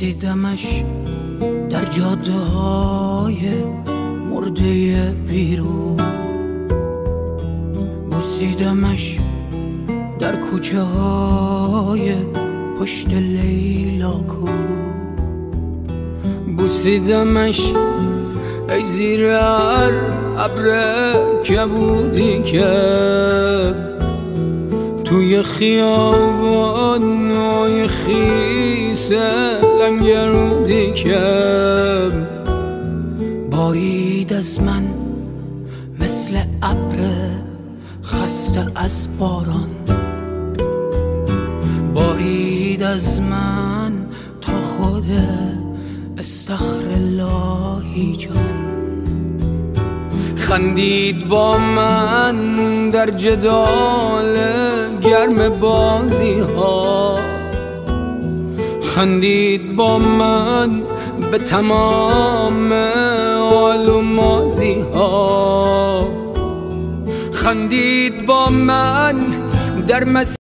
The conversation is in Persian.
بوسیدمش در جاده های مرده بیرون، بوسیدمش در کوچه های پشت لیلاکو، بوسیدمش ای زیر هر ابر کبودی که توی خیابان‌های خیس لنگرودی که بارید از من مثل ابر خسته از باران، بارید از من تا خود استغفراللهی جان، خندید با من در جدال گرم بازی ها، خندید با من به تمام حال و مازی ها، خندید با من در